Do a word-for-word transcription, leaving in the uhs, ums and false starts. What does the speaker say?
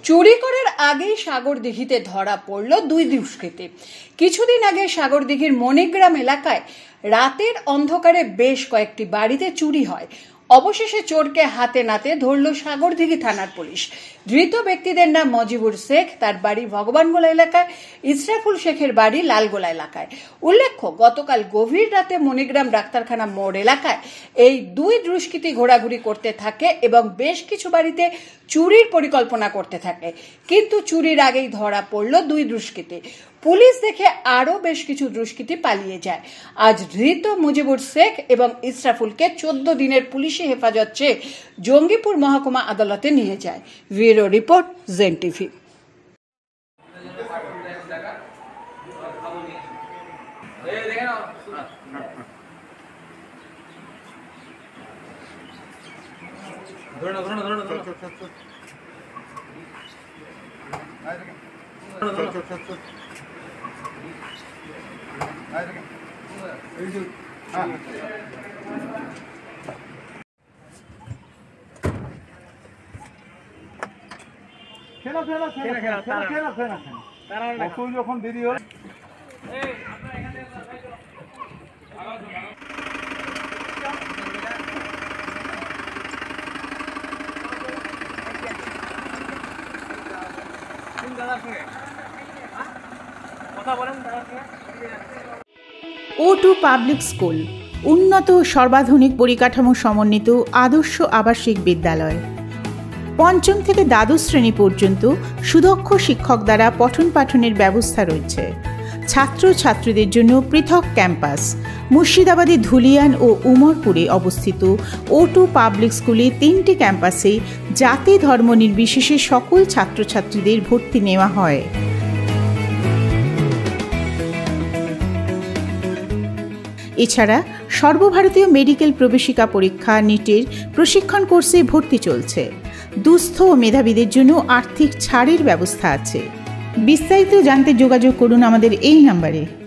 চুরি করার আগেই সাগরদিঘিতে ধরা পড়ল দুই দুষ্কৃতী। কিছুদিন আগে সাগরদিঘির মণিগ্রাম এলাকায় রাতের অন্ধকারে বেশ কয়েকটি বাড়িতে চুরি হয়। অবশেষে চোরকে হাতে নাতে ধরল সাগরদিঘি থানার পুলিশ। ধৃত ব্যক্তিদের নাম মজিবুর শেখ, তার বাড়ি ভগবানগোলা এলাকায়, ইসরাফুল শেখের বাড়ি লালগোলা এলাকায়। উল্লেখ্য, গতকাল গভীর রাতে মণিগ্রাম ডাক্তারখানা মোড় এলাকায় এই দুই দুষ্কৃতী ঘোরাঘুরি করতে থাকে এবং বেশ কিছু বাড়িতে চুরির পরিকল্পনা করতে থাকে, কিন্তু চুরির আগেই ধরা পড়ল দুই দুষ্কৃতী। পুলিশ দেখে আরও বেশ কিছু দুষ্কৃতী পালিয়ে যায়। আজ ধৃত মুজিবুর শেখ এবং ইসরাফুলকে চোদ্দ দিনের পুলিশি হেফাজত চেয়ে জঙ্গিপুর মহকুমা আদালতে নিয়ে যায়। ব্যুরো রিপোর্ট, জেন টিভি। খেলা খেলা খেলা খেলা খেলা খেলা খেলা তারা যখন দেরি হয় ও টু পাবলিক স্কুল, উন্নত সর্বাধুনিক পরিকাঠামো সমন্বিত আদর্শ আবাসিক বিদ্যালয়। পঞ্চম থেকে দ্বাদশ শ্রেণী পর্যন্ত সুদক্ষ শিক্ষক দ্বারা পঠন পাঠনের ব্যবস্থা রয়েছে। ছাত্র ছাত্রীদের জন্য পৃথক ক্যাম্পাস। মুর্শিদাবাদে ধুলিয়ান ও উমরপুরে অবস্থিত ও টু পাবলিক স্কুলে তিনটি ক্যাম্পাসে জাতি ধর্ম নির্বিশেষে সকল ছাত্রছাত্রীদের ভর্তি নেওয়া হয়। এছাড়া সর্বভারতীয় মেডিকেল প্রবেশিকা পরীক্ষা নিটের প্রশিক্ষণ কোর্সে ভর্তি চলছে। দুস্থ ও মেধাবীদের জন্য আর্থিক ছাড়ের ব্যবস্থা আছে। বিস্তারিত জানতে যোগাযোগ করুন আমাদের এই নম্বরে।